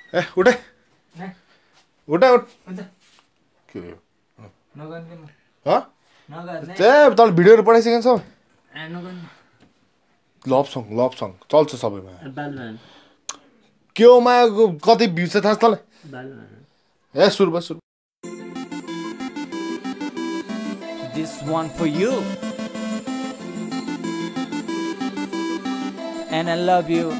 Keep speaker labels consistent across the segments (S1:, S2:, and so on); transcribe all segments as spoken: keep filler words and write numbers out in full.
S1: ए उठ उठ उठ के
S2: नगर्ने म
S1: ह
S2: नगर्ने
S1: ए तल भिडियोहरु पठाइसकेन सब
S2: ए नगर्ने
S1: लभ सङ लभ सङ चल्छ सबैमा
S2: बालमान
S1: के हो मायाको कति भ्यू छ थाहा छ तँलाई
S2: बालमान
S1: ए सुरु बस सुरु
S2: This one for you and I love you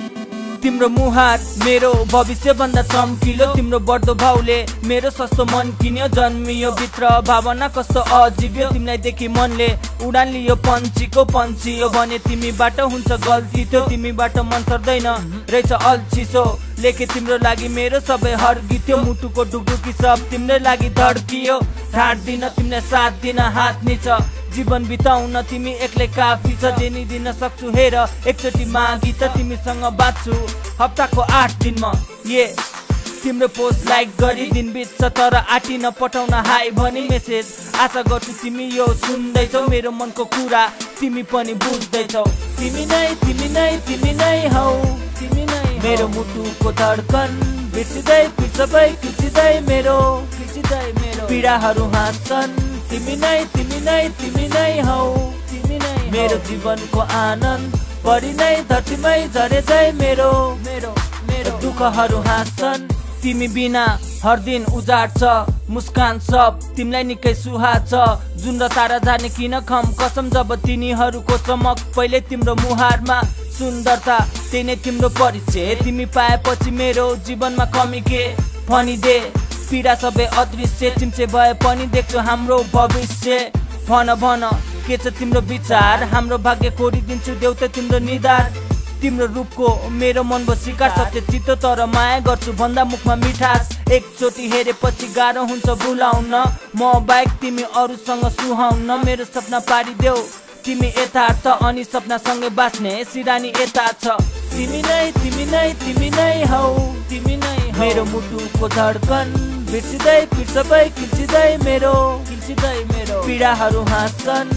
S2: तिम्रो मुहार मेरो भविष्य भन्दा चम्किलो तिम्रो बढ्दो भाउले मेरो सस्तो मन किन्यो जन्मियो भित्र भावना कस्तो अजीब तिमीलाई देखि मनले उडान लियो पन्छीको पन्छियो भने तिमीबाट हुन्छ गल्ती त्यो तिमीबाट मन सर्दैन रहेछ अल्छिसो लेखे तिम्रो लागि मेरो सबै हर्गिथ्यो मुटुको डुकडुकी सब तिम्रै लागि धड्कियो ढाड दिन तिमीलाई साथ दिन हात निछ जीवन बिताउन तिमी एक्लै काफी छ जेनी दिन सक्छु हेर एकचोटि मागी त तिमीसँग बाँच्छु हप्ताको आठ दिनमा ये तिम्रो पोस्ट लाइक गरी दिन बित्छ तर आटी नपठाउन हाई भनी मेसेज आशा गर्छु तिमी यो सुन्दैछौ मेरो मनको कुरा तिमी पनि बुझ्दैछौ तिमी नै तिमी नै तिमी नै हौ तिमी नै मेरो मुटुको धड्कन बिर्सिँदै सबै खिचिँदै मेरो खिचिँदै मेरो पीडाहरू हाँस्छन् तिमी नै तिमी नै तिमी नै हौ तिमी नै मेरो जीवनको आनन्द बढी नै धरतीमै झरे चाहिँ मेरो मेरो मेरो दुःखहरू हाँस्छन् तिमी बिना हर दिन उजाड छ मुस्कान सब तिमीलाई निकै सुहा छ जुन र तारा जाने किन खम कसम जब तिनीहरूको चमक पहिले तिम्रो मुहारमा सुन्दरता त्यही नै तिम्रो परिचय तिमी पाएपछि मेरो जीवनमा कमी के भनिदे पीडा सबै अदृश्य चिम्चे भए पनि देख्छु हाम्रो भविष्य भन भन के छ तिम्रो विचार हाम्रो भाग्य कोरिदिन्छु देउता तिम्रो निधार तिम्रो रूपको मेरो मन बो शिकार सत्य चित्तो तर माया गर्छु भन्दा मुखमा मिठास एकचोटि हेरेपछि गाह्रो हुन्छ भुलाउन म बाइक तिमी अरूसँग सुहाउन मेरो सपना पारिदेऊ तिमी यथार्थ अनि सपनासँगै बाँच्ने सिरानी यता छ तिमी नै तिमी नै तिमी नै हौ तिमी नै मेरो मुटुको धड्कन बिर्सिँदै पिर सबै खिचिँदै मेरो खिचिँदै मेरो पीडाहरू हाँस्छन्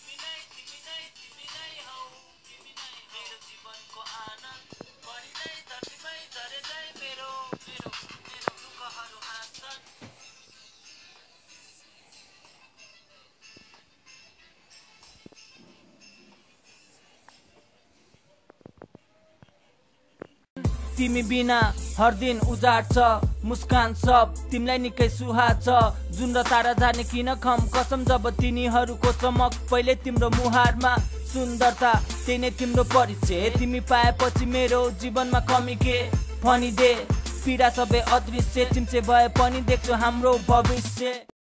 S2: तिमी बिना हर दिन उजाड छ मुस्कान सब तिमीलाई निकै सुहा छ जुन र तारा जाने किन खम कसम जब तिनीहरूको चमक पहिले तिम्रो मुहारमा सुन्दरता त्यही नै तिम्रो परिचय तिमी पाएपछि मेरो जीवनमा कमी के भनिदे पीडा सबै अदृश्य चिम्चे भए पनि देख्छु हाम्रो भविष्य